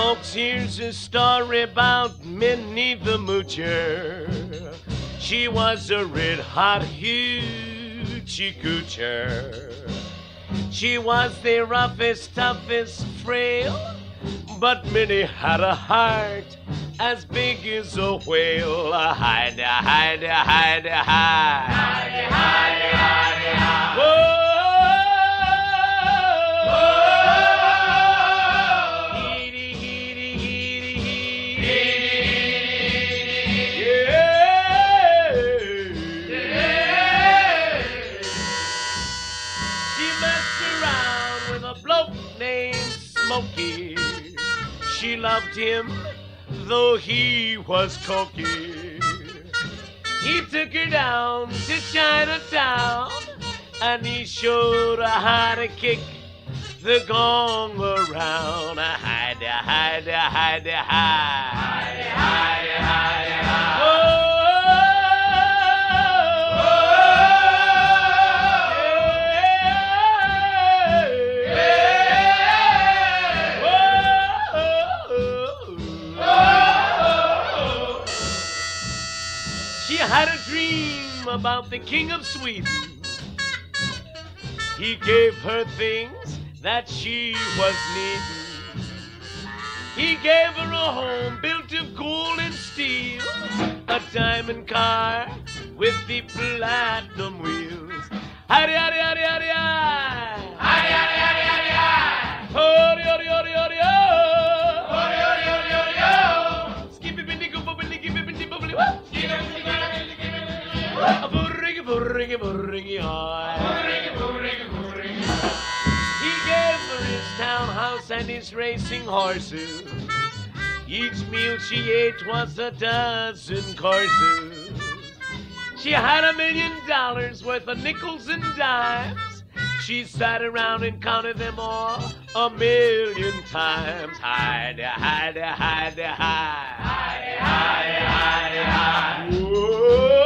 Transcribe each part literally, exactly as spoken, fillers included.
folks, here's a story about Minnie the Moocher. She was a red-hot hoochie coocher. She was the roughest, toughest, frail, but Minnie had a heart as big as a whale. Hide, hide, hide, hide. Hide, hide, hide, hide. Whoa! Smokey. She loved him, though he was cocky. He took her down to Chinatown, and he showed her how to kick the gong around. Hide, hide, hide, hide. Hide, hide, hide, hide. Oh! Had a dream about the King of Sweden. He gave her things that she was needing. He gave her a home built of gold and steel, a diamond car with the platinum wheels. Howdy, howdy, howdy, howdy, howdy. Howdy, howdy, howdy, howdy, howdy. Howdy, howdy, howdy, howdy, howdy. Howdy, howdy, howdy, howdy, howdy. Skippy, bindy, go, bubbly, gibbly, bindy, bubbly, what? Burringy, burringy, burringy, burringy, burringy, burringy. He gave her his townhouse and his racing horses. Each meal she ate was a dozen courses. She had a million dollars worth of nickels and dimes. She sat around and counted them all a million times. Hide, hide, hide, hide. Hide, hide, hide, hide. Whoa.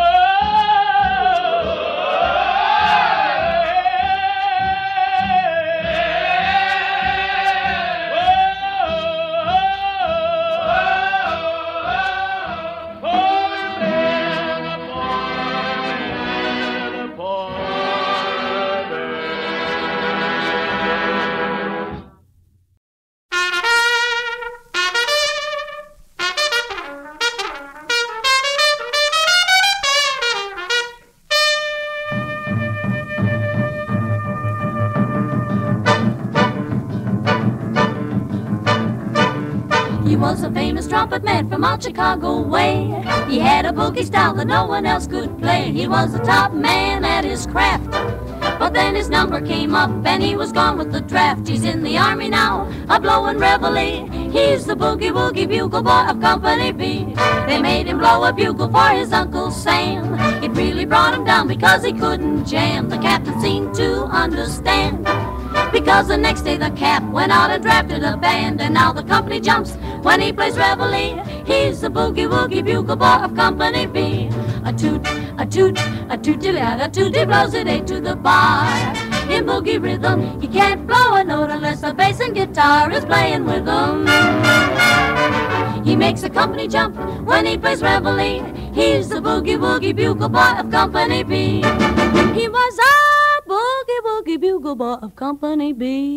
Trumpet man from out Chicago way. He had a boogie style that no one else could play. He was the top man at his craft, but then his number came up and he was gone with the draft. He's in the army now, a blowin' reveille. He's the boogie woogie bugle boy of Company B. They made him blow a bugle for his Uncle Sam. It really brought him down because he couldn't jam. The captain seemed to understand, because the next day the cap went out and drafted a band. And now the company jumps when he plays reveille. He's the boogie woogie bugle boy of Company B. A toot, a toot, a tooty lad, a tooty blows it eight to the bar. In boogie rhythm, he can't blow a note unless the bass and guitar is playing with him. He makes the company jump when he plays reveille. He's the boogie woogie bugle boy of Company B. He was a boogie woogie bugle boy of Company B.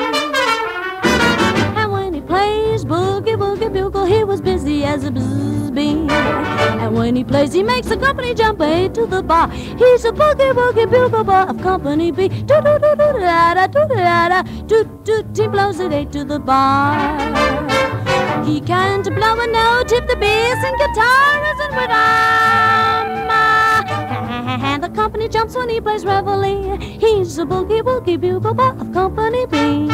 And when he plays boogie woogie bugle, he was busy as a bzzz bee. And when he plays, he makes the company jump eight to the bar. He's a boogie woogie bugle boy of Company B. Do do do do da da do da da do do. He blows it eight to the bar. He can't blow a note if the bass and guitar isn't with him. And the company jumps when he plays reveille. He's a boogie woogie bugle boy of Company B.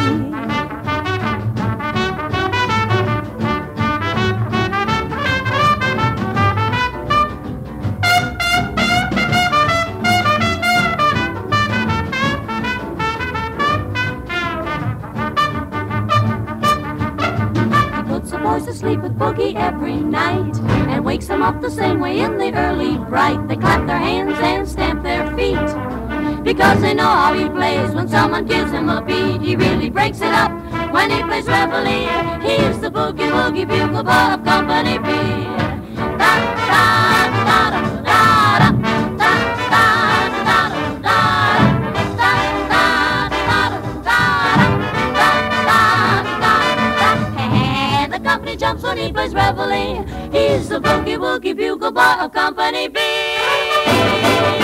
Sleep with boogie every night and wakes them up the same way in the early bright. They clap their hands and stamp their feet. because they know how he plays. When someone gives him a beat, he really breaks it up. When he plays reveille, he's the boogie woogie bugle boy of Company B. Da da da da da da da da da da da. The company jumps when he plays reveille. He's the boogie woogie bugle boy of Company B.